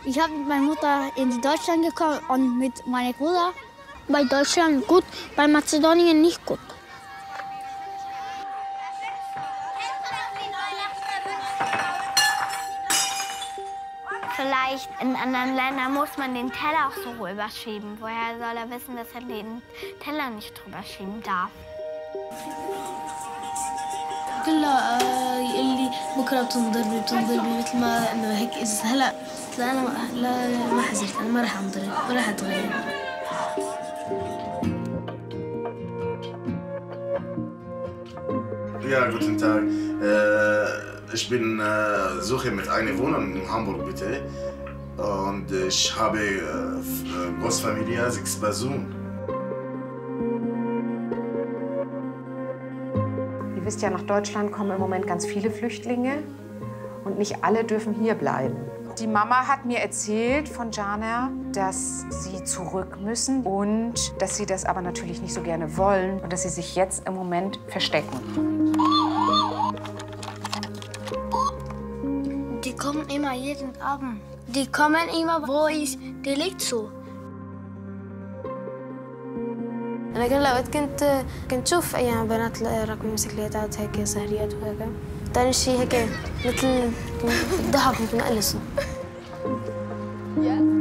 Ich habe mit meiner Mutter in Deutschland gekommen und mit meinem Bruder. Bei Deutschland gut, bei Mazedonien nicht gut. Vielleicht in anderen Ländern muss man den Teller auch so rüberschieben. Woher soll er wissen, dass er den Teller nicht drüber schieben darf? كلها اللي بكره بتنضربي مثل ما انه هيك اذا هلا لا انا ما حزرت انا ما راح انضرب ما راح اتغير. Ja, guten Tag. Ich bin suche mit einer Wohnung in Hamburg, bitte. Und ich habe Großfamilie, 6 Personen. Ihr wisst ja, nach Deutschland kommen im Moment ganz viele Flüchtlinge und nicht alle dürfen hier bleiben. Die Mama hat mir erzählt von Caner, dass sie zurück müssen und dass sie das aber natürlich nicht so gerne wollen und dass sie sich jetzt im Moment verstecken. Die kommen immer jeden Abend. Die kommen immer, wo ist die liegt so. أنا كل الأوقات كنت أشوف أيام بنات راكبين بسكليتات هيك سهريات وهيك. تاني شيء هيك مثل الضحك متنقلصوا.